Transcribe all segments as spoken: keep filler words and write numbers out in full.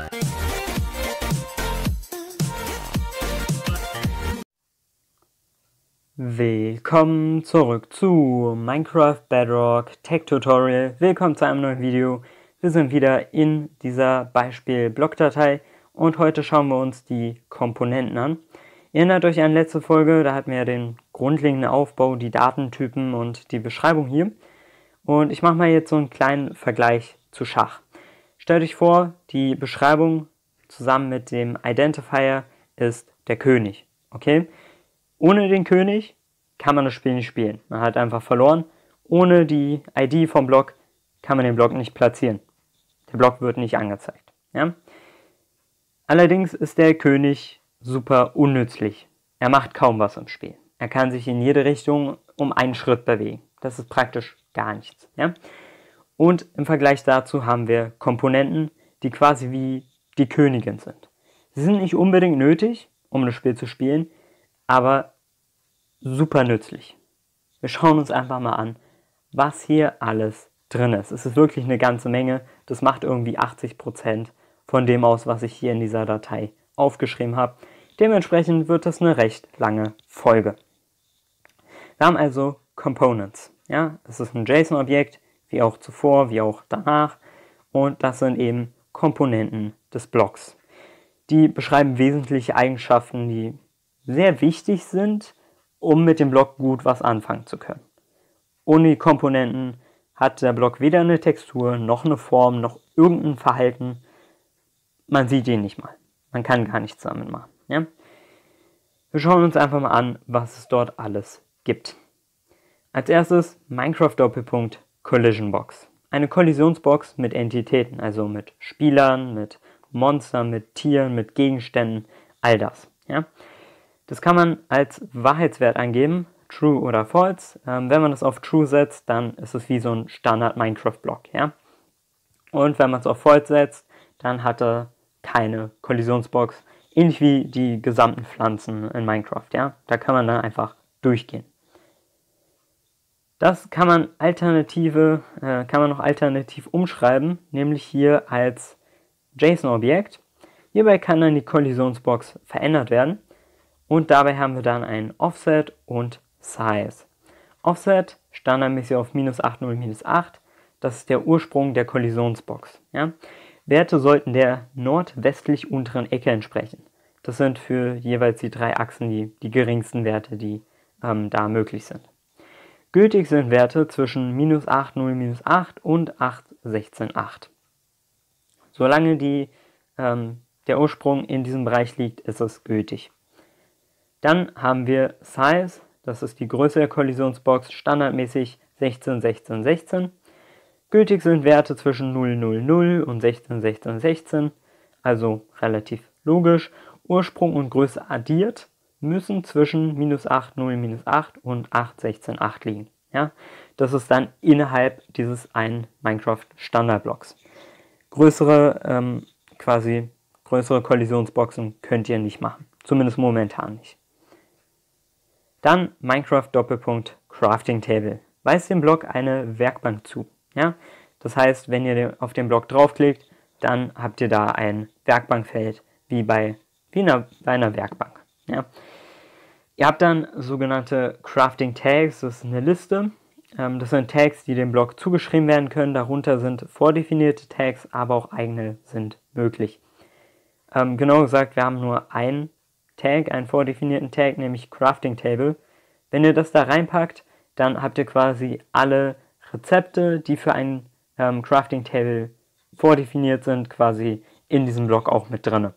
Willkommen zurück zu Minecraft Bedrock Tech Tutorial. Willkommen zu einem neuen Video. Wir sind wieder in dieser Beispiel-Blockdatei und heute schauen wir uns die Komponenten an. Ihr erinnert euch an letzte Folge, da hatten wir ja den grundlegenden Aufbau, die Datentypen und die Beschreibung hier. Und ich mache mal jetzt so einen kleinen Vergleich zu Schach. Stellt euch vor, die Beschreibung zusammen mit dem Identifier ist der König. Okay? Ohne den König kann man das Spiel nicht spielen. Man hat einfach verloren. Ohne die I D vom Block kann man den Block nicht platzieren. Der Block wird nicht angezeigt. Ja? Allerdings ist der König super unnützlich. Er macht kaum was im Spiel. Er kann sich in jede Richtung um einen Schritt bewegen. Das ist praktisch gar nichts. Ja? Und im Vergleich dazu haben wir Komponenten, die quasi wie die Königin sind. Sie sind nicht unbedingt nötig, um das Spiel zu spielen, aber super nützlich. Wir schauen uns einfach mal an, was hier alles drin ist. Es ist wirklich eine ganze Menge. Das macht irgendwie achtzig Prozent von dem aus, was ich hier in dieser Datei aufgeschrieben habe. Dementsprechend wird das eine recht lange Folge. Wir haben also Components. Ja, es ist ein JSON-Objekt, wie auch zuvor, wie auch danach. Und das sind eben Komponenten des Blocks. Die beschreiben wesentliche Eigenschaften, die sehr wichtig sind, um mit dem Block gut was anfangen zu können. Ohne die Komponenten hat der Block weder eine Textur, noch eine Form, noch irgendein Verhalten. Man sieht ihn nicht mal. Man kann gar nichts damit machen. Ja? Wir schauen uns einfach mal an, was es dort alles gibt. Als erstes Minecraft Doppelpunkt Collision Box. Eine Kollisionsbox mit Entitäten, also mit Spielern, mit Monstern, mit Tieren, mit Gegenständen, all das. Ja? Das kann man als Wahrheitswert angeben, True oder False. Ähm, wenn man das auf True setzt, dann ist es wie so ein Standard-Minecraft-Block. Ja? Und wenn man es auf False setzt, dann hat er keine Kollisionsbox, ähnlich wie die gesamten Pflanzen in Minecraft. Ja? Da kann man dann einfach durchgehen. Das kann man, alternative, äh, kann man noch alternativ umschreiben, nämlich hier als JSON-Objekt. Hierbei kann dann die Kollisionsbox verändert werden. Und dabei haben wir dann ein Offset und Size. Offset standardmäßig auf minus achthundert, minus acht. Das ist der Ursprung der Kollisionsbox. Ja? Werte sollten der nordwestlich unteren Ecke entsprechen. Das sind für jeweils die drei Achsen die, die geringsten Werte, die ähm, da möglich sind. Gültig sind Werte zwischen minus achthundert, minus acht und acht sechzehn acht. Solange die, ähm, der Ursprung in diesem Bereich liegt, ist es gültig. Dann haben wir Size, das ist die Größe der Kollisionsbox, standardmäßig sechzehn sechzehn sechzehn. Gültig sind Werte zwischen null null null und sechzehn sechzehn sechzehn, also relativ logisch. Ursprung und Größe addiert müssen zwischen minus achthundert, minus acht und acht sechzehn acht liegen. Ja? Das ist dann innerhalb dieses einen Minecraft-Standardblocks. Größere, ähm, quasi größere Kollisionsboxen könnt ihr nicht machen, zumindest momentan nicht. Dann Minecraft Doppelpunkt Crafting Table. Weist dem Block eine Werkbank zu. Ja? Das heißt, wenn ihr auf den Block draufklickt, dann habt ihr da ein Werkbankfeld, wie bei, wie einer, bei einer Werkbank. Ja? Ihr habt dann sogenannte Crafting Tags, das ist eine Liste. Ähm, das sind Tags, die dem Block zugeschrieben werden können. Darunter sind vordefinierte Tags, aber auch eigene sind möglich. Ähm, genau gesagt, wir haben nur ein Tag, einen vordefinierten Tag, nämlich Crafting Table. Wenn ihr das da reinpackt, dann habt ihr quasi alle Rezepte, die für ein ähm, Crafting Table vordefiniert sind, quasi in diesem Block auch mit drin.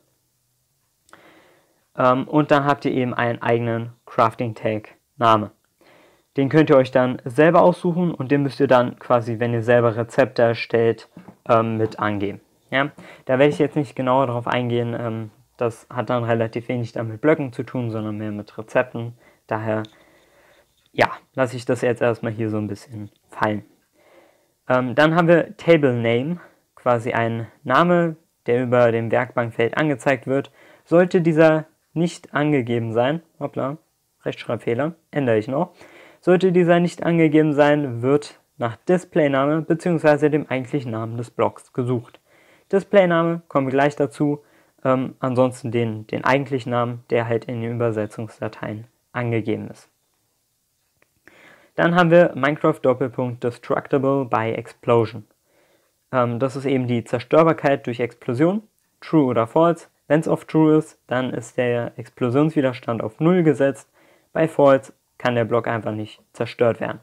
Ähm, und dann habt ihr eben einen eigenen Crafting Tag Name. Den könnt ihr euch dann selber aussuchen und den müsst ihr dann quasi, wenn ihr selber Rezepte erstellt, ähm, mit angeben. Ja? Da werde ich jetzt nicht genauer darauf eingehen. Ähm, Das hat dann relativ wenig dann mit Blöcken zu tun, sondern mehr mit Rezepten. Daher, ja, lasse ich das jetzt erstmal hier so ein bisschen fallen. Ähm, dann haben wir Table Name, quasi ein Name, der über dem Werkbankfeld angezeigt wird. Sollte dieser nicht angegeben sein, hoppla, Rechtschreibfehler, ändere ich noch. Sollte dieser nicht angegeben sein, wird nach Displayname bzw. dem eigentlichen Namen des Blocks gesucht. Displayname kommen wir gleich dazu. Ähm, ansonsten den, den eigentlichen Namen, der halt in den Übersetzungsdateien angegeben ist. Dann haben wir Minecraft Doppelpunkt Destructible by Explosion. Ähm, das ist eben die Zerstörbarkeit durch Explosion, True oder False. Wenn es auf True ist, dann ist der Explosionswiderstand auf null gesetzt. Bei False kann der Block einfach nicht zerstört werden.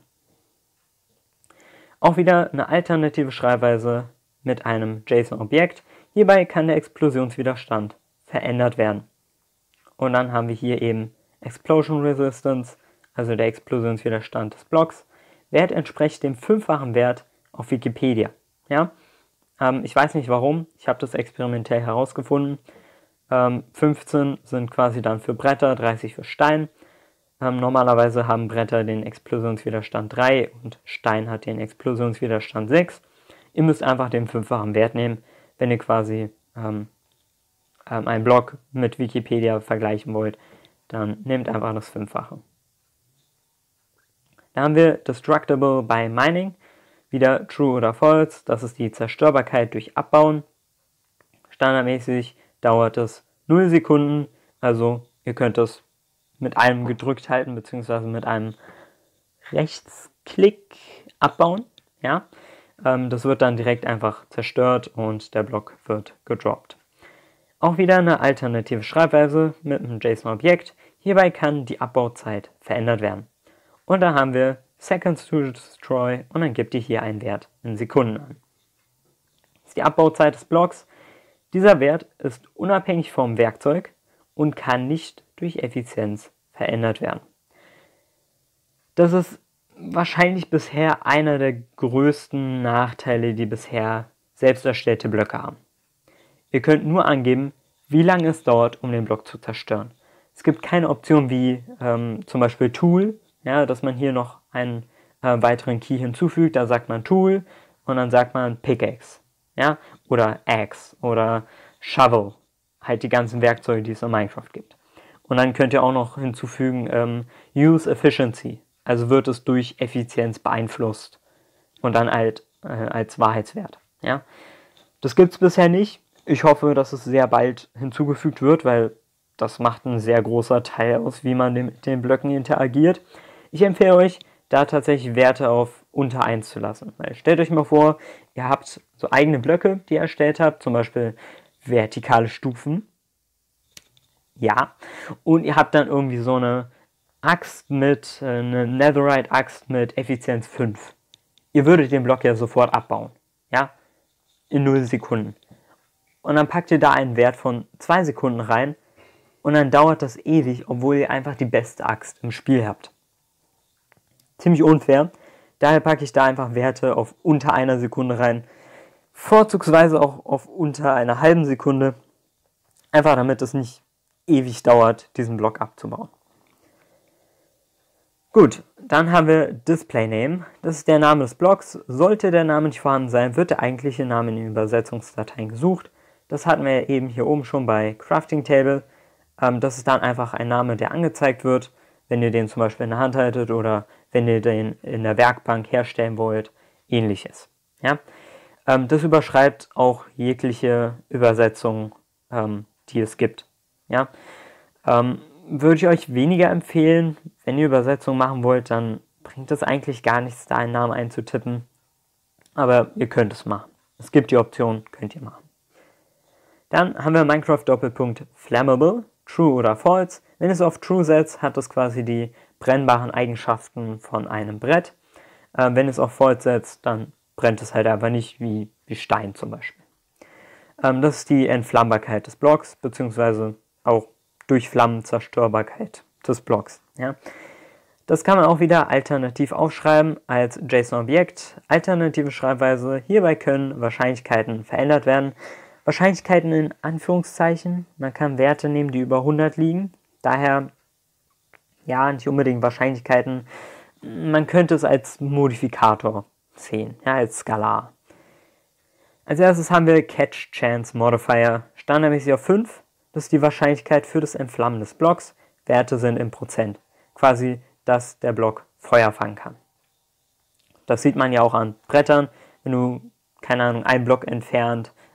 Auch wieder eine alternative Schreibweise mit einem JSON-Objekt. Hierbei kann der Explosionswiderstand verändert werden. Und dann haben wir hier eben Explosion Resistance, also der Explosionswiderstand des Blocks. Wert entspricht dem fünffachen Wert auf Wikipedia. Ja? Ähm, ich weiß nicht warum, ich habe das experimentell herausgefunden. Ähm, fünfzehn sind quasi dann für Bretter, dreißig für Stein. Ähm, normalerweise haben Bretter den Explosionswiderstand drei und Stein hat den Explosionswiderstand sechs. Ihr müsst einfach den fünffachen Wert nehmen, wenn ihr quasi ähm, ähm, einen Block mit Wikipedia vergleichen wollt, dann nehmt einfach das Fünffache. Da haben wir Destructible by Mining, wieder True oder False, das ist die Zerstörbarkeit durch Abbauen. Standardmäßig dauert es null Sekunden, also ihr könnt es mit einem gedrückt halten, beziehungsweise mit einem Rechtsklick abbauen. Ja? Ähm, das wird dann direkt einfach zerstört und der Block wird gedroppt. Auch wieder eine alternative Schreibweise mit einem JSON-Objekt. Hierbei kann die Abbauzeit verändert werden. Und da haben wir Seconds to Destroy und dann gibt ihr hier einen Wert in Sekunden an. Das ist die Abbauzeit des Blocks. Dieser Wert ist unabhängig vom Werkzeug und kann nicht durch Effizienz verändert werden. Das ist wahrscheinlich bisher einer der größten Nachteile, die bisher selbst erstellte Blöcke haben. Ihr könnt nur angeben, wie lange es dauert, um den Block zu zerstören. Es gibt keine Option wie ähm, zum Beispiel Tool, ja, dass man hier noch einen äh, weiteren Key hinzufügt. Da sagt man Tool und dann sagt man Pickaxe, ja, oder Axe oder Shovel, halt die ganzen Werkzeuge, die es in Minecraft gibt. Und dann könnt ihr auch noch hinzufügen ähm, Use Efficiency, also wird es durch Effizienz beeinflusst und dann halt äh, als Wahrheitswert. Ja. Das gibt es bisher nicht. Ich hoffe, dass es sehr bald hinzugefügt wird, weil das macht ein sehr großer Teil aus, wie man mit den Blöcken interagiert. Ich empfehle euch, da tatsächlich Werte auf unter eins zu lassen. Weil stellt euch mal vor, ihr habt so eigene Blöcke, die ihr erstellt habt, zum Beispiel vertikale Stufen. Ja, und ihr habt dann irgendwie so eine Axt mit, äh, eine Netherite-Axt mit Effizienz fünf. Ihr würdet den Block ja sofort abbauen. Ja, in null Sekunden. Und dann packt ihr da einen Wert von zwei Sekunden rein und dann dauert das ewig, obwohl ihr einfach die beste Axt im Spiel habt. Ziemlich unfair. Daher packe ich da einfach Werte auf unter einer Sekunde rein. Vorzugsweise auch auf unter einer halben Sekunde. Einfach damit es nicht ewig dauert, diesen Block abzubauen. Gut, dann haben wir Display Name. Das ist der Name des Blocks. Sollte der Name nicht vorhanden sein, wird der eigentliche Name in den Übersetzungsdateien gesucht. Das hatten wir eben hier oben schon bei Crafting Table. Ähm, das ist dann einfach ein Name, der angezeigt wird, wenn ihr den zum Beispiel in der Hand haltet oder wenn ihr den in der Werkbank herstellen wollt, ähnliches. Ja? Ähm, das überschreibt auch jegliche Übersetzung, ähm, die es gibt. Ja? Ähm, würde ich euch weniger empfehlen, wenn ihr Übersetzung machen wollt, dann bringt es eigentlich gar nichts, da einen Namen einzutippen. Aber ihr könnt es machen. Es gibt die Option, könnt ihr machen. Dann haben wir Minecraft Doppelpunkt Flammable, True oder False. Wenn es auf True setzt, hat es quasi die brennbaren Eigenschaften von einem Brett. Äh, wenn es auf False setzt, dann brennt es halt einfach nicht, wie, wie Stein zum Beispiel. Ähm, das ist die Entflammbarkeit des Blocks, beziehungsweise auch durch Flammenzerstörbarkeit des Blocks. Ja. Das kann man auch wieder alternativ aufschreiben als JSON-Objekt. Alternative Schreibweise. Hierbei können Wahrscheinlichkeiten verändert werden. Wahrscheinlichkeiten in Anführungszeichen. Man kann Werte nehmen, die über hundert liegen. Daher, ja, nicht unbedingt Wahrscheinlichkeiten. Man könnte es als Modifikator sehen, ja, als Skalar. Als erstes haben wir Catch Chance Modifier. Standardmäßig auf fünf. Das ist die Wahrscheinlichkeit für das Entflammen des Blocks. Werte sind in Prozent. Quasi, dass der Block Feuer fangen kann. Das sieht man ja auch an Brettern. Wenn du, keine Ahnung, einen Block entfernt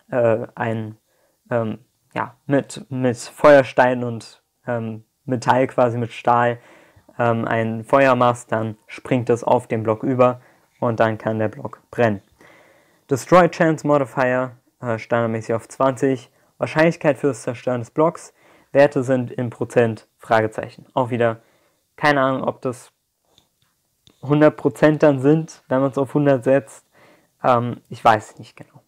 äh, ein, ähm, ja, mit, mit Feuerstein und ähm, Metall, quasi mit Stahl, ähm, ein Feuer machst, dann springt es auf den Block über und dann kann der Block brennen. Destroy Chance Modifier, äh, standardmäßig auf zwanzig. Wahrscheinlichkeit für das Zerstören des Blocks. Werte sind in Prozent, Fragezeichen. Auch wieder, keine Ahnung, ob das hundert Prozent dann sind, wenn man es auf hundert setzt. Ähm, ich weiß es nicht genau.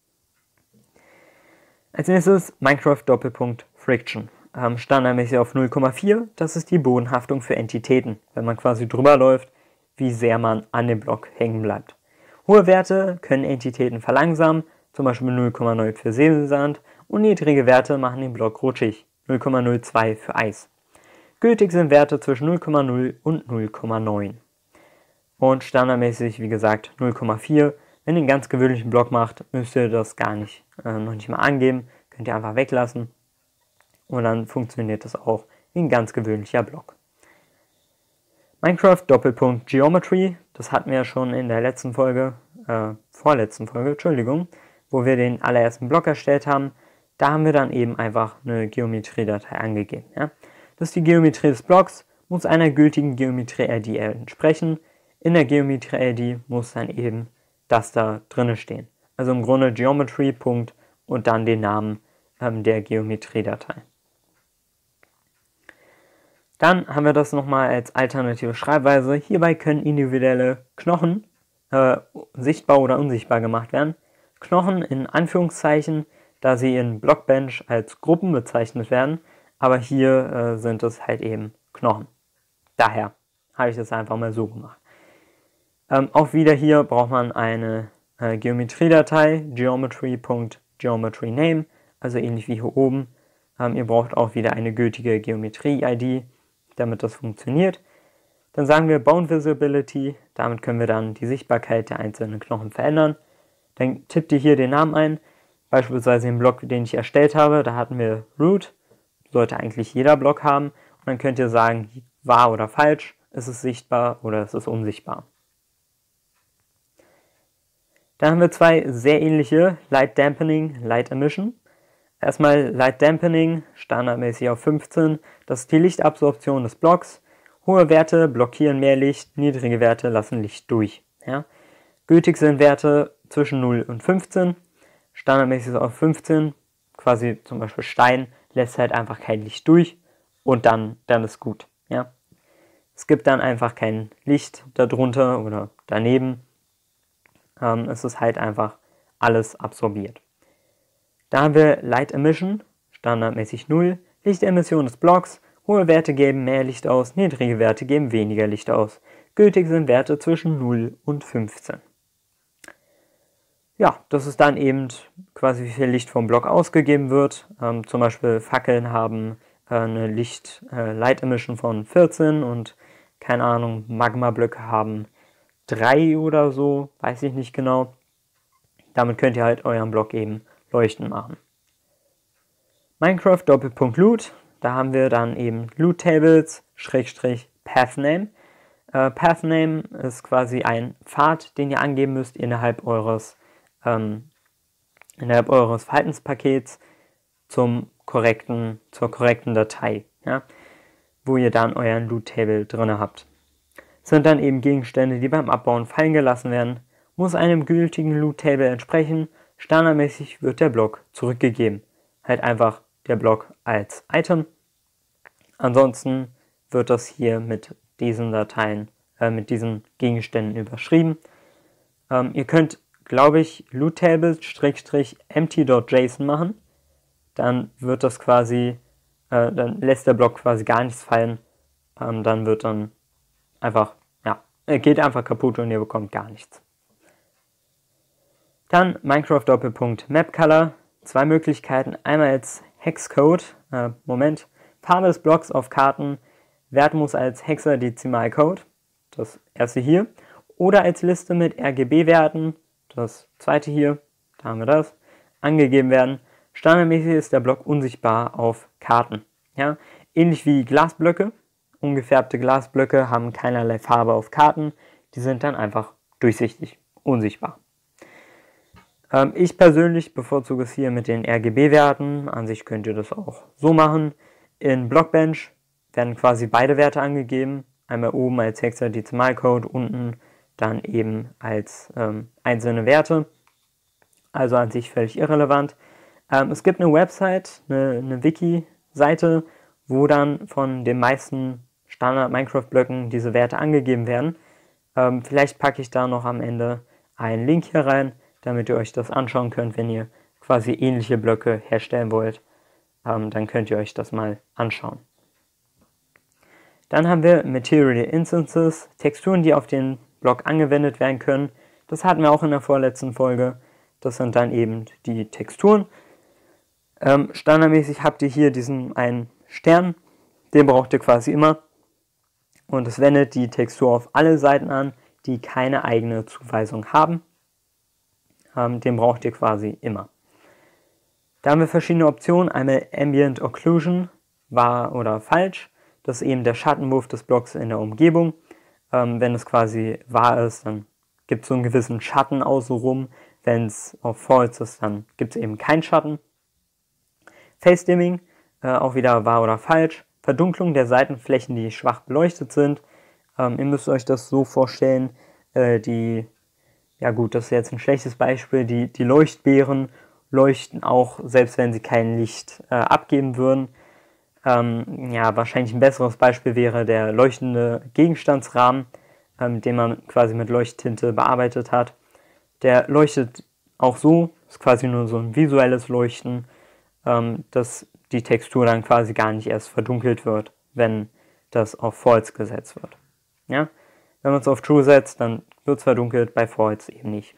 Als nächstes Minecraft Doppelpunkt Friction. Ähm, standardmäßig auf null Komma vier. Das ist die Bodenhaftung für Entitäten, wenn man quasi drüber läuft, wie sehr man an dem Block hängen bleibt. Hohe Werte können Entitäten verlangsamen, zum Beispiel null Komma null für Säbelsand, und niedrige Werte machen den Block rutschig, null Komma null zwei für Eis. Gültig sind Werte zwischen null Komma null und null Komma neun. Und standardmäßig, wie gesagt, null Komma vier. Wenn ihr einen ganz gewöhnlichen Block macht, müsst ihr das gar nicht, äh, noch nicht mal angeben, könnt ihr einfach weglassen. Und dann funktioniert das auch wie ein ganz gewöhnlicher Block. Minecraft Doppelpunkt Geometry, das hatten wir ja schon in der letzten Folge, äh, vorletzten Folge, Entschuldigung, wo wir den allerersten Block erstellt haben. Da haben wir dann eben einfach eine Geometrie-Datei angegeben. Ja? Das ist die Geometrie des Blocks, muss einer gültigen Geometrie-I D entsprechen. In der Geometrie-I D muss dann eben das da drinne stehen. Also im Grunde Geometry. Und dann den Namen ähm, der Geometrie-Datei. Dann haben wir das nochmal als alternative Schreibweise. Hierbei können individuelle Knochen äh, sichtbar oder unsichtbar gemacht werden. Knochen in Anführungszeichen, da sie in Blockbench als Gruppen bezeichnet werden, aber hier äh, sind es halt eben Knochen. Daher habe ich das einfach mal so gemacht. Ähm, auch wieder hier braucht man eine äh, Geometriedatei, geometry.geometryName, also ähnlich wie hier oben. Ähm, ihr braucht auch wieder eine gültige Geometrie-I D, damit das funktioniert. Dann sagen wir Bound Visibility, damit können wir dann die Sichtbarkeit der einzelnen Knochen verändern. Dann tippt ihr hier den Namen ein, beispielsweise den Block, den ich erstellt habe, da hatten wir Root, sollte eigentlich jeder Block haben. Und dann könnt ihr sagen, wahr oder falsch, ist es sichtbar oder ist es unsichtbar. Dann haben wir zwei sehr ähnliche, Light Dampening, Light Emission. Erstmal Light Dampening, standardmäßig auf fünfzehn, das ist die Lichtabsorption des Blocks. Hohe Werte blockieren mehr Licht, niedrige Werte lassen Licht durch. Ja. Gültig sind Werte zwischen null und fünfzehn, standardmäßig auf fünfzehn, quasi zum Beispiel Stein lässt halt einfach kein Licht durch und dann, dann ist gut. Ja. Es gibt dann einfach kein Licht darunter oder daneben, ähm, es ist halt einfach alles absorbiert. Da haben wir Light Emission, standardmäßig null, Lichtemission des Blocks, hohe Werte geben mehr Licht aus, niedrige Werte geben weniger Licht aus. Gültig sind Werte zwischen null und fünfzehn. Ja, das ist dann eben quasi wie viel Licht vom Block ausgegeben wird. Ähm, zum Beispiel Fackeln haben äh, eine Licht, äh, Light Emission von vierzehn und keine Ahnung, Magma-Blöcke haben drei oder so, weiß ich nicht genau. Damit könnt ihr halt euren Block eben leuchten machen. Minecraft Doppelpunkt Loot, da haben wir dann eben Loot Tables Schrägstrich Pathname. Äh, Pathname ist quasi ein Pfad, den ihr angeben müsst innerhalb eures, ähm, innerhalb eures Verhaltenspakets zum korrekten, zur korrekten Datei, ja, wo ihr dann euren Loot Table drin habt. Das sind dann eben Gegenstände, die beim Abbauen fallen gelassen werden, muss einem gültigen Loot Table entsprechen. Standardmäßig wird der Block zurückgegeben. Halt einfach der Block als Item. Ansonsten wird das hier mit diesen Dateien, äh, mit diesen Gegenständen überschrieben. Ähm, ihr könnt, glaube ich, lootTables-empty.json machen. Dann wird das quasi, äh, dann lässt der Block quasi gar nichts fallen. Ähm, dann wird dann einfach, ja, er geht einfach kaputt und ihr bekommt gar nichts. Dann Minecraft Doppelpunkt MapColor, zwei Möglichkeiten, einmal als Hexcode, äh, Moment, Farbe des Blocks auf Karten, Wert muss als Hexadezimalcode, das erste hier, oder als Liste mit R G B-Werten, das zweite hier, da haben wir das, angegeben werden. Standardmäßig ist der Block unsichtbar auf Karten. Ja? Ähnlich wie Glasblöcke, ungefärbte Glasblöcke haben keinerlei Farbe auf Karten, die sind dann einfach durchsichtig, unsichtbar. Ähm, ich persönlich bevorzuge es hier mit den R G B-Werten. An sich könnt ihr das auch so machen. In Blockbench werden quasi beide Werte angegeben. Einmal oben als Hexadezimalcode, unten dann eben als ähm, einzelne Werte. Also an sich völlig irrelevant. Ähm, es gibt eine Website, eine, eine Wiki-Seite, wo dann von den meisten Standard-Minecraft-Blöcken diese Werte angegeben werden. Ähm, vielleicht packe ich da noch am Ende einen Link hier rein, damit ihr euch das anschauen könnt, wenn ihr quasi ähnliche Blöcke herstellen wollt. Ähm, dann könnt ihr euch das mal anschauen. Dann haben wir Material Instances, Texturen, die auf den Block angewendet werden können. Das hatten wir auch in der vorletzten Folge. Das sind dann eben die Texturen. Ähm, standardmäßig habt ihr hier diesen einen Stern, den braucht ihr quasi immer. Und es wendet die Textur auf alle Seiten an, die keine eigene Zuweisung haben. Ähm, den braucht ihr quasi immer. Da haben wir verschiedene Optionen. Einmal Ambient Occlusion, wahr oder falsch. Das ist eben der Schattenwurf des Blocks in der Umgebung. Ähm, wenn es quasi wahr ist, dann gibt es so einen gewissen Schatten außenrum. Wenn es auf false ist, dann gibt es eben keinen Schatten. Face Dimming, äh, auch wieder wahr oder falsch. Verdunklung der Seitenflächen, die schwach beleuchtet sind. Ähm, ihr müsst euch das so vorstellen, äh, die, ja gut, das ist jetzt ein schlechtes Beispiel, die, die Leuchtbeeren leuchten auch, selbst wenn sie kein Licht äh, abgeben würden. Ähm, ja, wahrscheinlich ein besseres Beispiel wäre der leuchtende Gegenstandsrahmen, ähm, den man quasi mit Leuchttinte bearbeitet hat. Der leuchtet auch so, ist quasi nur so ein visuelles Leuchten, ähm, dass die Textur dann quasi gar nicht erst verdunkelt wird, wenn das auf False gesetzt wird. Ja? Wenn man es auf True setzt, dann wird es verdunkelt, bei False eben nicht.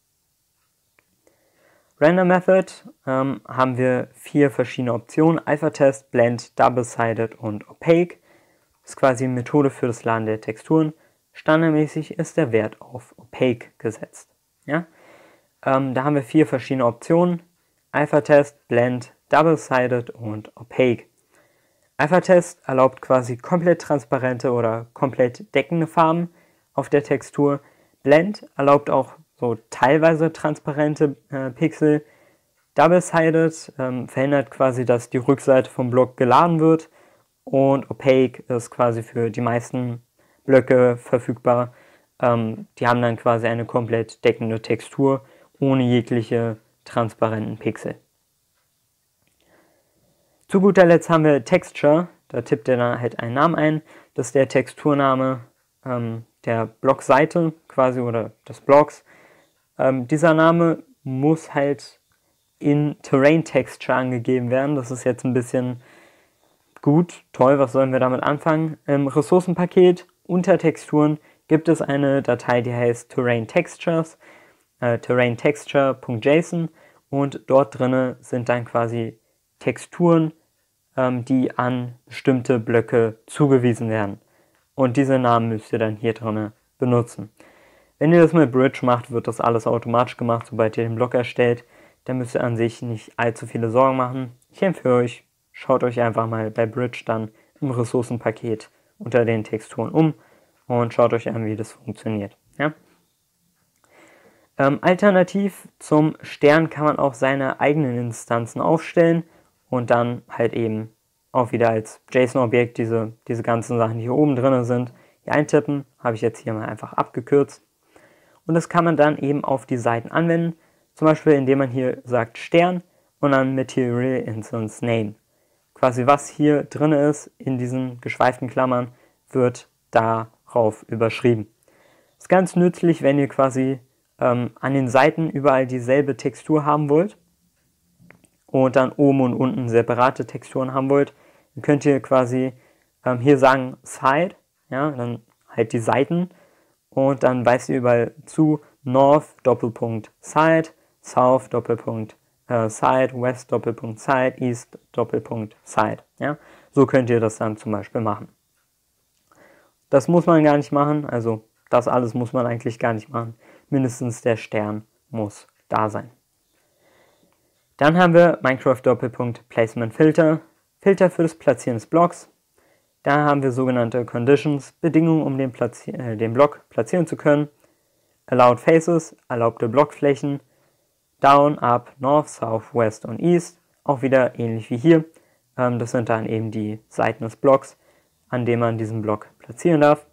Render Method ähm, haben wir vier verschiedene Optionen: Alpha-Test, Blend, Double-Sided und Opaque. Das ist quasi eine Methode für das Laden der Texturen. Standardmäßig ist der Wert auf Opaque gesetzt. Ja? Ähm, da haben wir vier verschiedene Optionen: Alpha-Test, Blend, Double-Sided und Opaque. Alpha-Test erlaubt quasi komplett transparente oder komplett deckende Farben auf der Textur. Blend erlaubt auch so teilweise transparente äh, Pixel. Double-Sided ähm, verhindert quasi, dass die Rückseite vom Block geladen wird. Und Opaque ist quasi für die meisten Blöcke verfügbar. Ähm, die haben dann quasi eine komplett deckende Textur ohne jegliche transparenten Pixel. Zu guter Letzt haben wir Texture. Da tippt ihr dann halt einen Namen ein. Das ist der Texturname ähm, der Blockseite quasi oder des Blocks. Ähm, dieser Name muss halt in Terrain Texture angegeben werden. Das ist jetzt ein bisschen gut, toll, was sollen wir damit anfangen? Im Ressourcenpaket unter Texturen gibt es eine Datei, die heißt Terrain Textures, äh, terrain texture punkt json, und dort drin sind dann quasi Texturen, ähm, die an bestimmte Blöcke zugewiesen werden. Und diese Namen müsst ihr dann hier drin benutzen. Wenn ihr das mit Bridge macht, wird das alles automatisch gemacht, sobald ihr den Block erstellt. Da müsst ihr an sich nicht allzu viele Sorgen machen. Ich empfehle euch, schaut euch einfach mal bei Bridge dann im Ressourcenpaket unter den Texturen um und schaut euch an, wie das funktioniert. Ja? Ähm, alternativ zum Stern kann man auch seine eigenen Instanzen aufstellen und dann halt eben auch wieder als JSON-Objekt diese, diese ganzen Sachen, die hier oben drin sind, hier eintippen. Habe ich jetzt hier mal einfach abgekürzt. Und das kann man dann eben auf die Seiten anwenden, zum Beispiel indem man hier sagt Stern und dann Material Instance Name. Quasi was hier drin ist in diesen geschweiften Klammern, wird darauf überschrieben. Das ist ganz nützlich, wenn ihr quasi ähm, an den Seiten überall dieselbe Textur haben wollt und dann oben und unten separate Texturen haben wollt. Dann könnt ihr quasi ähm, hier sagen Side, ja, dann halt die Seiten. Und dann weist ihr überall zu North, Doppelpunkt, Side, South, Doppelpunkt, äh, Side, West, Doppelpunkt, Side, East, Doppelpunkt, Side. Ja? So könnt ihr das dann zum Beispiel machen. Das muss man gar nicht machen, also das alles muss man eigentlich gar nicht machen. Mindestens der Stern muss da sein. Dann haben wir Minecraft Doppelpunkt Placement Filter, Filter für das Platzieren des Blocks. Da haben wir sogenannte Conditions, Bedingungen, um den, Platzi äh, den Block platzieren zu können. Allowed Faces, erlaubte Blockflächen. Down, Up, North, South, West und East. Auch wieder ähnlich wie hier. Ähm, das sind dann eben die Seiten des Blocks, an denen man diesen Block platzieren darf.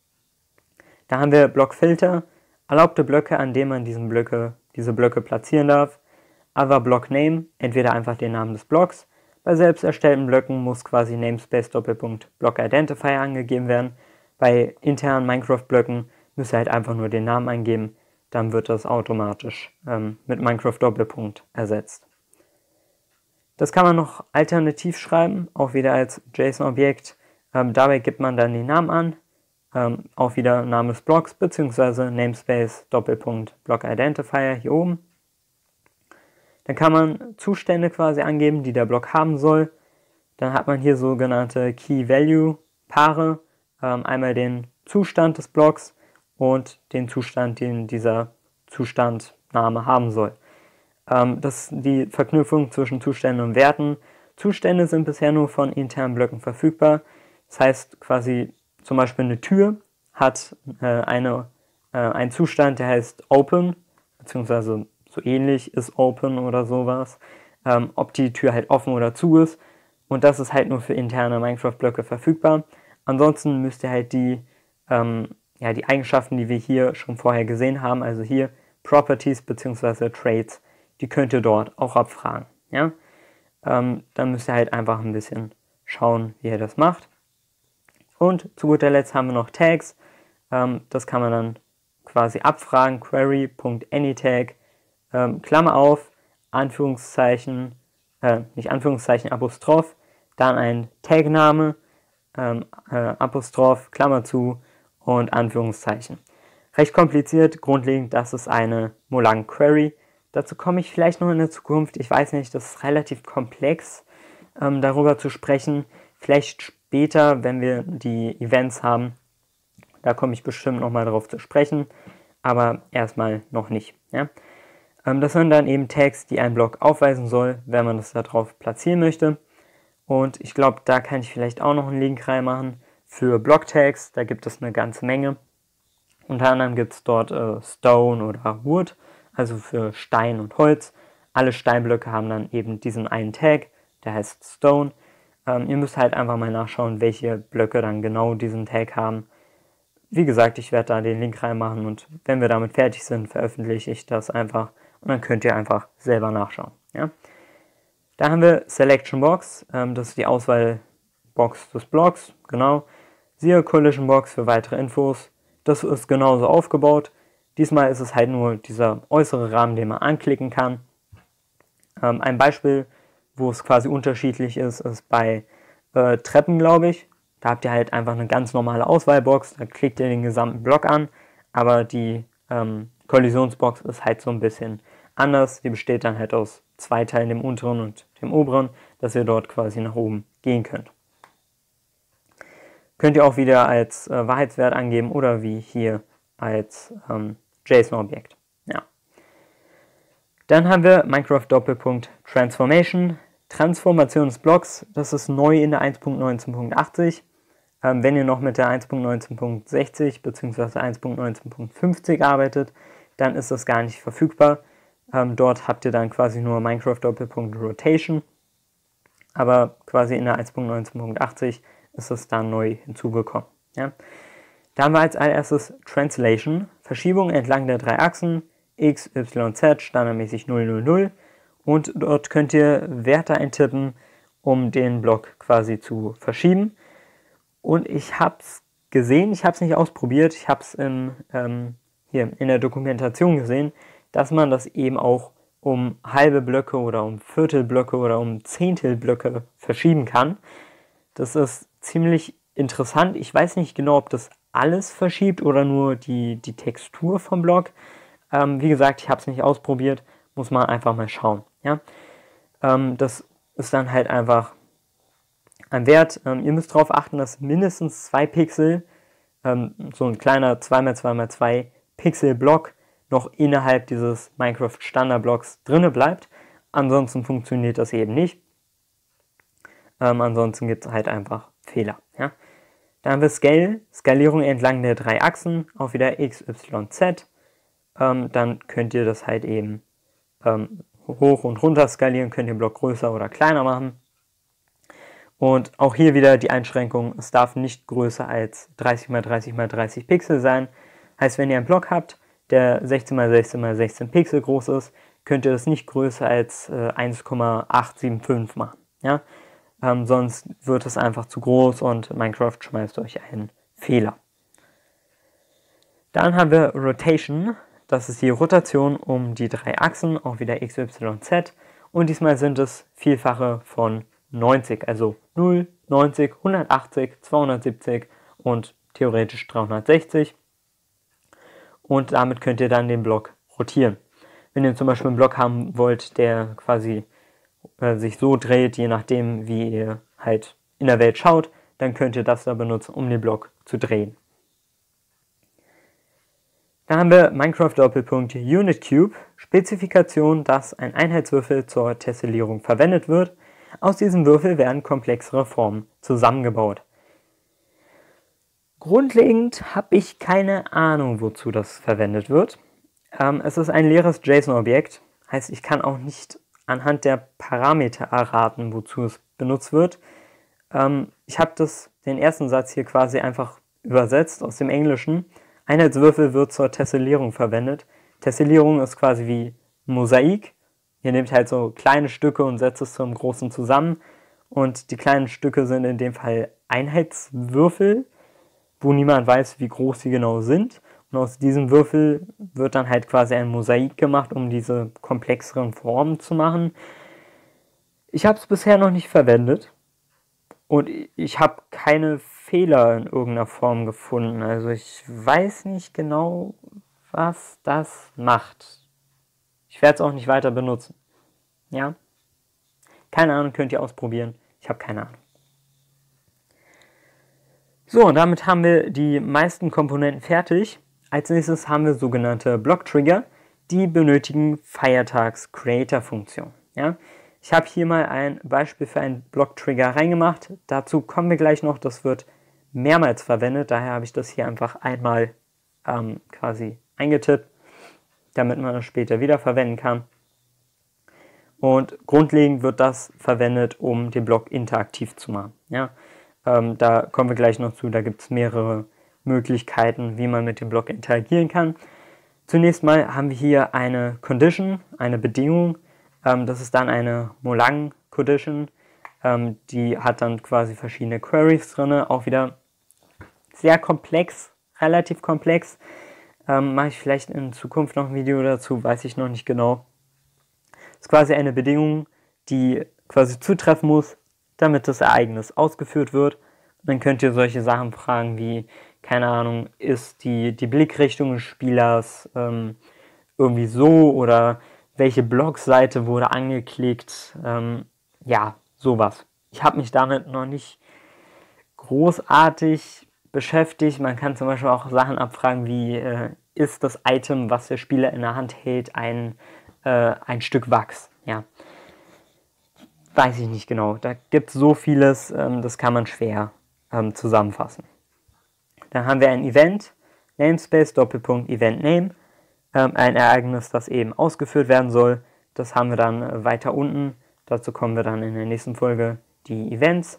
Da haben wir Blockfilter, erlaubte Blöcke, an denen man diesen Blöcke, diese Blöcke platzieren darf. Other Block Name, entweder einfach den Namen des Blocks. Bei selbst erstellten Blöcken muss quasi Namespace Doppelpunkt Block Identifier angegeben werden. Bei internen Minecraft-Blöcken müsst ihr halt einfach nur den Namen eingeben, dann wird das automatisch ähm, mit Minecraft Doppelpunkt ersetzt. Das kann man noch alternativ schreiben, auch wieder als JSON-Objekt. Ähm, dabei gibt man dann den Namen an, ähm, auch wieder Name des Blocks, beziehungsweise Namespace Doppelpunkt Block Identifier hier oben. Dann kann man Zustände quasi angeben, die der Block haben soll. Dann hat man hier sogenannte Key-Value-Paare, ähm, einmal den Zustand des Blocks und den Zustand, den dieser Zustandname haben soll. Ähm, das ist die Verknüpfung zwischen Zuständen und Werten. Zustände sind bisher nur von internen Blöcken verfügbar. Das heißt quasi zum Beispiel eine Tür hat äh, eine, äh, einen Zustand, der heißt Open, beziehungsweise so ähnlich ist Open oder sowas, ähm, ob die Tür halt offen oder zu ist. Und das ist halt nur für interne Minecraft-Blöcke verfügbar. Ansonsten müsst ihr halt die, ähm, ja, die Eigenschaften, die wir hier schon vorher gesehen haben, also hier Properties bzw. Traits, die könnt ihr dort auch abfragen. Ja? Ähm, dann müsst ihr halt einfach ein bisschen schauen, wie ihr das macht. Und zu guter Letzt haben wir noch Tags. Ähm, das kann man dann quasi abfragen, query.anytag, ähm, Klammer auf, Anführungszeichen, äh, nicht Anführungszeichen, Apostroph, dann ein Tagname, ähm, äh, Apostroph, Klammer zu und Anführungszeichen. Recht kompliziert, grundlegend, das ist eine Molang Query. Dazu komme ich vielleicht noch in der Zukunft, ich weiß nicht, das ist relativ komplex, ähm, darüber zu sprechen. Vielleicht später, wenn wir die Events haben, da komme ich bestimmt nochmal drauf zu sprechen, aber erstmal noch nicht. Ja? Ähm, das sind dann eben Tags, die ein Block aufweisen soll, wenn man das da drauf platzieren möchte. Und ich glaube, da kann ich vielleicht auch noch einen Link reinmachen für Block-Tags, da gibt es eine ganze Menge. Unter anderem gibt es dort äh, Stone oder Wood, also für Stein und Holz. Alle Steinblöcke haben dann eben diesen einen Tag, der heißt Stone. Ähm, ihr müsst halt einfach mal nachschauen, welche Blöcke dann genau diesen Tag haben. Wie gesagt, ich werde da den Link reinmachen und wenn wir damit fertig sind, veröffentliche ich das einfach und dann könnt ihr einfach selber nachschauen. Ja? Da haben wir Selection Box, ähm, das ist die Auswahlbox des Blocks, genau. Siehe Collision Box für weitere Infos. Das ist genauso aufgebaut. Diesmal ist es halt nur dieser äußere Rahmen, den man anklicken kann. Ähm, ein Beispiel, wo es quasi unterschiedlich ist, ist bei äh, Treppen, glaube ich. Da habt ihr halt einfach eine ganz normale Auswahlbox, da klickt ihr den gesamten Block an, aber die ähm, Kollisionsbox ist halt so ein bisschen anders. Die besteht dann halt aus zwei Teilen, dem unteren und dem oberen, dass ihr dort quasi nach oben gehen könnt. Könnt ihr auch wieder als äh, Wahrheitswert angeben oder wie hier als ähm, JSON-Objekt. Ja. Dann haben wir Minecraft Doppelpunkt Transformation. Transformation des Blocks, das ist neu in der eins Punkt neunzehn Punkt achtzig. Ähm, wenn ihr noch mit der eins Punkt neunzehn Punkt sechzig bzw. eins Punkt neunzehn Punkt fünfzig arbeitet, dann ist das gar nicht verfügbar. Ähm, dort habt ihr dann quasi nur Minecraft Doppelpunkt Rotation. Aber quasi in der eins Punkt neunzehn Punkt achtzig ist es dann neu hinzugekommen. Ja? Da haben wir als allererstes Translation, Verschiebung entlang der drei Achsen, X, Y, Z, standardmäßig null null null. Und dort könnt ihr Werte eintippen, um den Block quasi zu verschieben. Und ich habe es gesehen, ich habe es nicht ausprobiert, ich habe es ähm, hier in der Dokumentation gesehen, dass man das eben auch um halbe Blöcke oder um Viertelblöcke oder um Zehntelblöcke verschieben kann. Das ist ziemlich interessant. Ich weiß nicht genau, ob das alles verschiebt oder nur die, die Textur vom Block. Ähm, wie gesagt, ich habe es nicht ausprobiert, muss man einfach mal schauen. Ja? Ähm, das ist dann halt einfach ein Wert. Ähm, ihr müsst darauf achten, dass mindestens zwei Pixel, ähm, so ein kleiner zwei mal zwei mal zwei Pixel Block, noch innerhalb dieses Minecraft Standard Blocks drinne bleibt. Ansonsten funktioniert das eben nicht. Ähm, ansonsten gibt es halt einfach Fehler. Ja? Dann haben wir Scale, Skalierung entlang der drei Achsen, auch wieder X, Y, Z. Ähm, dann könnt ihr das halt eben ähm, hoch und runter skalieren, könnt ihr den Block größer oder kleiner machen. Und auch hier wieder die Einschränkung, es darf nicht größer als dreißig mal dreißig mal dreißig Pixel sein. Heißt, wenn ihr einen Block habt, der sechzehn mal sechzehn mal sechzehn Pixel groß ist, könnt ihr das nicht größer als äh, eins Komma acht sieben fünf machen. Ja? Ähm, sonst wird es einfach zu groß und Minecraft schmeißt euch einen Fehler. Dann haben wir Rotation, das ist die Rotation um die drei Achsen, auch wieder X, Y, Z. Und diesmal sind es Vielfache von neunzig, also null, neunzig, hundertachtzig, zweihundertsiebzig und theoretisch dreihundertsechzig. Und damit könnt ihr dann den Block rotieren. Wenn ihr zum Beispiel einen Block haben wollt, der quasi äh, sich so dreht, je nachdem wie ihr halt in der Welt schaut, dann könnt ihr das da benutzen, um den Block zu drehen. Dann haben wir Minecraft Doppelpunkt Unit Cube, Spezifikation, dass ein Einheitswürfel zur Tessellierung verwendet wird. Aus diesem Würfel werden komplexere Formen zusammengebaut. Grundlegend habe ich keine Ahnung, wozu das verwendet wird. Ähm, es ist ein leeres JSON-Objekt, heißt, ich kann auch nicht anhand der Parameter erraten, wozu es benutzt wird. Ähm, ich habe das, den ersten Satz hier quasi einfach übersetzt aus dem Englischen. Einheitswürfel wird zur Tessellierung verwendet. Tessellierung ist quasi wie Mosaik. Ihr nehmt halt so kleine Stücke und setzt es zum Großen zusammen. Und die kleinen Stücke sind in dem Fall Einheitswürfel, wo niemand weiß, wie groß sie genau sind. Und aus diesem Würfel wird dann halt quasi ein Mosaik gemacht, um diese komplexeren Formen zu machen. Ich habe es bisher noch nicht verwendet. Und ich habe keine Fehler in irgendeiner Form gefunden. Also ich weiß nicht genau, was das macht. Ich werde es auch nicht weiter benutzen. Ja? Keine Ahnung, könnt ihr ausprobieren. Ich habe keine Ahnung. So, und damit haben wir die meisten Komponenten fertig. Als nächstes haben wir sogenannte Block-Trigger. Die benötigen Feiertags-Creator-Funktion. Ja? Ich habe hier mal ein Beispiel für einen Block-Trigger reingemacht. Dazu kommen wir gleich noch. Das wird mehrmals verwendet. Daher habe ich das hier einfach einmal ähm, quasi eingetippt, damit man das später wieder verwenden kann. Und grundlegend wird das verwendet, um den Block interaktiv zu machen. Ja? Ähm, da kommen wir gleich noch zu. Da gibt es mehrere Möglichkeiten, wie man mit dem Block interagieren kann. Zunächst mal haben wir hier eine Condition, eine Bedingung. Das ist dann eine Molang Condition, ähm, die hat dann quasi verschiedene Queries drin, auch wieder sehr komplex, relativ komplex. Ähm, mache ich vielleicht in Zukunft noch ein Video dazu, weiß ich noch nicht genau. Das ist quasi eine Bedingung, die quasi zutreffen muss, damit das Ereignis ausgeführt wird. Und dann könnt ihr solche Sachen fragen wie, keine Ahnung, ist die, die Blickrichtung des Spielers ähm, irgendwie so oder welche Blogseite wurde angeklickt, ähm, ja, sowas. Ich habe mich damit noch nicht großartig beschäftigt. Man kann zum Beispiel auch Sachen abfragen wie, äh, ist das Item, was der Spieler in der Hand hält, ein, äh, ein Stück Wachs? Ja, weiß ich nicht genau. Da gibt es so vieles, ähm, das kann man schwer ähm, zusammenfassen. Dann haben wir ein Event, Namespace, Doppelpunkt, Event Name. Ein Ereignis, das eben ausgeführt werden soll. Das haben wir dann weiter unten. Dazu kommen wir dann in der nächsten Folge, die Events.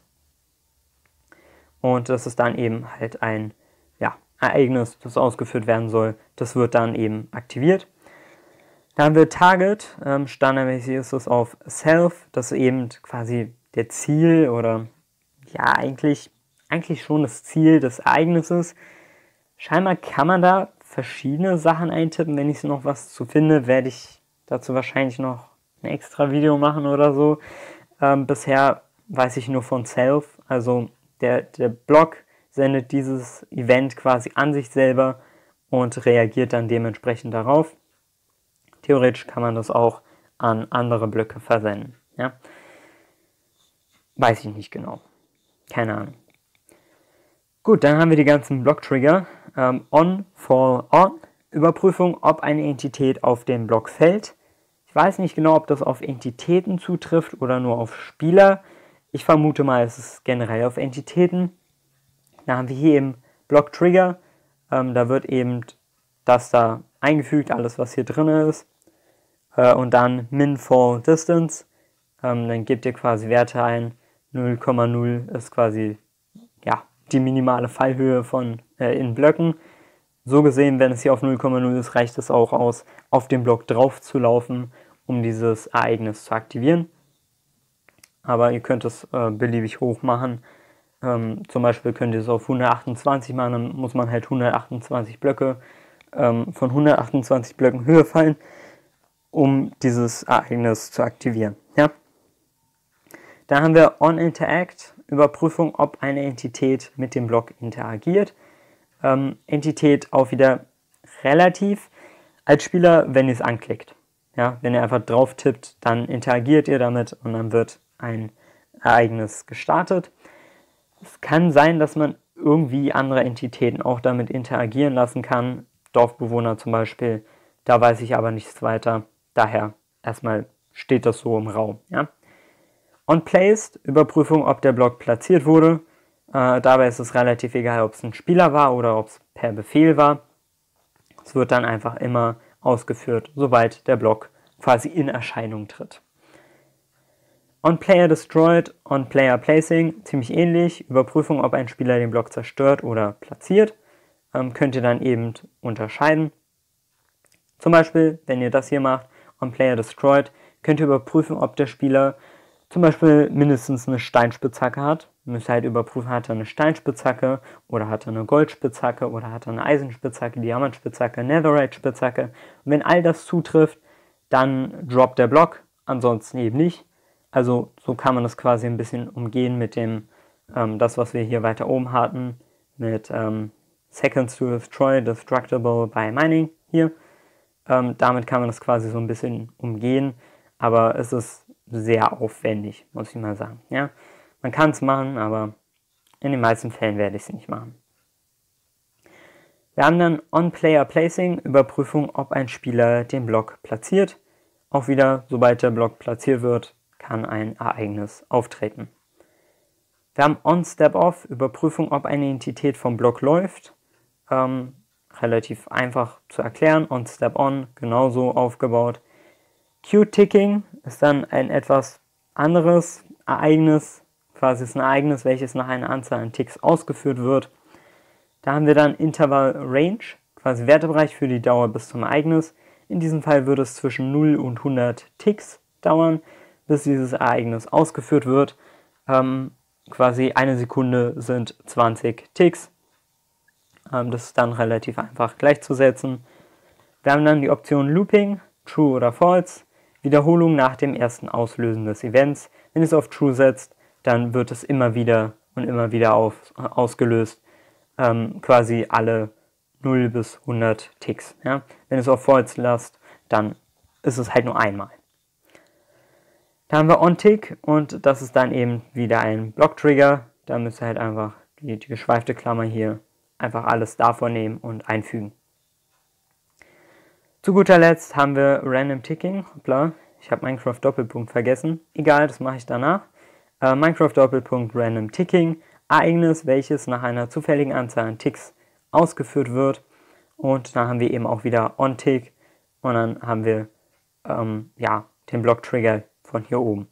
Und das ist dann eben halt ein ja, Ereignis, das ausgeführt werden soll. Das wird dann eben aktiviert. Dann haben wir Target. Standardmäßig ist es auf Self. Das ist eben quasi der Ziel oder ja, eigentlich, eigentlich schon das Ziel des Ereignisses. Scheinbar kann man da verschiedene Sachen eintippen. Wenn ich noch was zu finde, werde ich dazu wahrscheinlich noch ein extra Video machen oder so. Ähm, bisher weiß ich nur von Self. Also der, der Block sendet dieses Event quasi an sich selber und reagiert dann dementsprechend darauf. Theoretisch kann man das auch an andere Blöcke versenden. Ja? Weiß ich nicht genau. Keine Ahnung. Gut, dann haben wir die ganzen Block-Trigger. Ähm, on, fall, on. Überprüfung, ob eine Entität auf den Block fällt. Ich weiß nicht genau, ob das auf Entitäten zutrifft oder nur auf Spieler. Ich vermute mal, es ist generell auf Entitäten. Da haben wir hier eben Block-Trigger. Ähm, da wird eben das da eingefügt, alles was hier drin ist. äh, und dann min fall distance. Ähm, dann gebt ihr quasi Werte ein. null Komma null ist quasi ja, die minimale Fallhöhe von äh, in Blöcken. So gesehen, wenn es hier auf null Komma null ist, reicht es auch aus, auf den Block drauf zu laufen, um dieses Ereignis zu aktivieren. Aber ihr könnt es äh, beliebig hoch machen. Ähm, zum Beispiel könnt ihr es auf hundertachtundzwanzig machen, dann muss man halt hundertachtundzwanzig Blöcke ähm, von hundertachtundzwanzig Blöcken Höhe fallen, um dieses Ereignis zu aktivieren. Ja? Dann haben wir onInteract, Überprüfung, ob eine Entität mit dem Block interagiert. Ähm, Entität auch wieder relativ als Spieler, wenn ihr es anklickt. Ja, wenn ihr einfach drauf tippt, dann interagiert ihr damit und dann wird ein Ereignis gestartet. Es kann sein, dass man irgendwie andere Entitäten auch damit interagieren lassen kann. Dorfbewohner zum Beispiel, da weiß ich aber nichts weiter. Daher erstmal steht das so im Raum. Ja. OnPlaced, Überprüfung, ob der Block platziert wurde. Äh, dabei ist es relativ egal, ob es ein Spieler war oder ob es per Befehl war. Es wird dann einfach immer ausgeführt, sobald der Block quasi in Erscheinung tritt. OnPlayer Destroyed, OnPlayer Placing, ziemlich ähnlich. Überprüfung, ob ein Spieler den Block zerstört oder platziert. Ähm, könnt ihr dann eben unterscheiden. Zum Beispiel, wenn ihr das hier macht, OnPlayer Destroyed, könnt ihr überprüfen, ob der Spieler zum Beispiel mindestens eine Steinspitzhacke hat. Ihr müsst halt überprüfen, hat er eine Steinspitzhacke oder hat er eine Goldspitzhacke oder hat er eine Eisenspitzhacke, Diamantspitzhacke, Netherite-Spitzhacke. Und wenn all das zutrifft, dann droppt der Block, ansonsten eben nicht. Also so kann man das quasi ein bisschen umgehen mit dem, ähm, das was wir hier weiter oben hatten, mit ähm, Seconds to Destroy, Destructible by Mining hier. Ähm, damit kann man das quasi so ein bisschen umgehen, aber es ist sehr aufwendig, muss ich mal sagen. Ja? Man kann es machen, aber in den meisten Fällen werde ich es nicht machen. Wir haben dann OnPlayer Placing, Überprüfung, ob ein Spieler den Block platziert. Auch wieder, sobald der Block platziert wird, kann ein Ereignis auftreten. Wir haben OnStepOff, Überprüfung, ob eine Entität vom Block läuft. Ähm, relativ einfach zu erklären. OnStepOn genauso aufgebaut. Queue-Ticking ist dann ein etwas anderes Ereignis, quasi ist ein Ereignis, welches nach einer Anzahl an Ticks ausgeführt wird. Da haben wir dann Interval Range, quasi Wertebereich für die Dauer bis zum Ereignis. In diesem Fall würde es zwischen null und hundert Ticks dauern, bis dieses Ereignis ausgeführt wird. Ähm, quasi eine Sekunde sind zwanzig Ticks. Ähm, das ist dann relativ einfach gleichzusetzen. Wir haben dann die Option Looping, True oder False. Wiederholung nach dem ersten Auslösen des Events. Wenn es auf True setzt, dann wird es immer wieder und immer wieder auf, ausgelöst. Ähm, quasi alle null bis hundert Ticks. Ja? Wenn es auf False lasst, dann ist es halt nur einmal. Da haben wir OnTick und das ist dann eben wieder ein Block-Trigger. Da müsst ihr halt einfach die, die geschweifte Klammer hier einfach alles davon nehmen und einfügen. Zu guter Letzt haben wir Random Ticking. Hoppla, ich habe Minecraft Doppelpunkt vergessen. Egal, das mache ich danach. Äh, Minecraft Doppelpunkt Random Ticking. Ereignis, welches nach einer zufälligen Anzahl an Ticks ausgeführt wird. Und dann haben wir eben auch wieder OnTick. Und dann haben wir ähm, ja, den Block-Trigger von hier oben.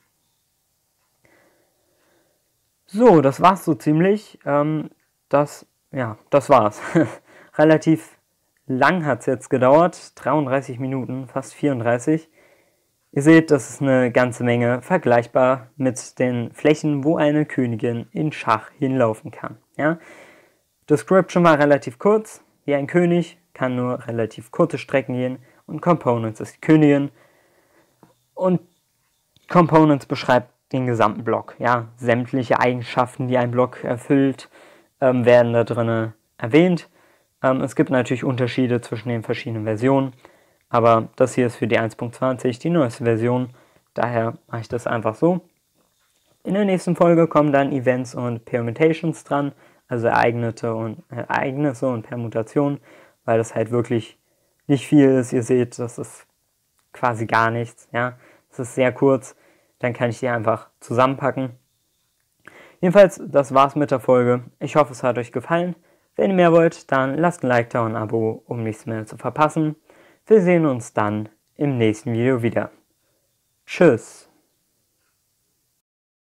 So, das war's so ziemlich. Ähm, das, ja, das war's. Relativ lang hat es jetzt gedauert, dreiunddreißig Minuten, fast vierunddreißig. Ihr seht, das ist eine ganze Menge, vergleichbar mit den Flächen, wo eine Königin in Schach hinlaufen kann. Ja? Description war relativ kurz, wie ein König, kann nur relativ kurze Strecken gehen und Components ist die Königin. Und Components beschreibt den gesamten Block. Ja? Sämtliche Eigenschaften, die ein Block erfüllt, ähm, werden da drin erwähnt. Ähm, es gibt natürlich Unterschiede zwischen den verschiedenen Versionen, aber das hier ist für die eins Punkt zwanzig die neueste Version, daher mache ich das einfach so. In der nächsten Folge kommen dann Events und Permutations dran, also Ereignisse und, äh, Ereignisse und Permutationen, weil das halt wirklich nicht viel ist. Ihr seht, das ist quasi gar nichts. Ja, es ist sehr kurz, dann kann ich die einfach zusammenpacken. Jedenfalls, das war's mit der Folge. Ich hoffe, es hat euch gefallen. Wenn ihr mehr wollt, dann lasst ein Like da und ein Abo, um nichts mehr zu verpassen. Wir sehen uns dann im nächsten Video wieder. Tschüss!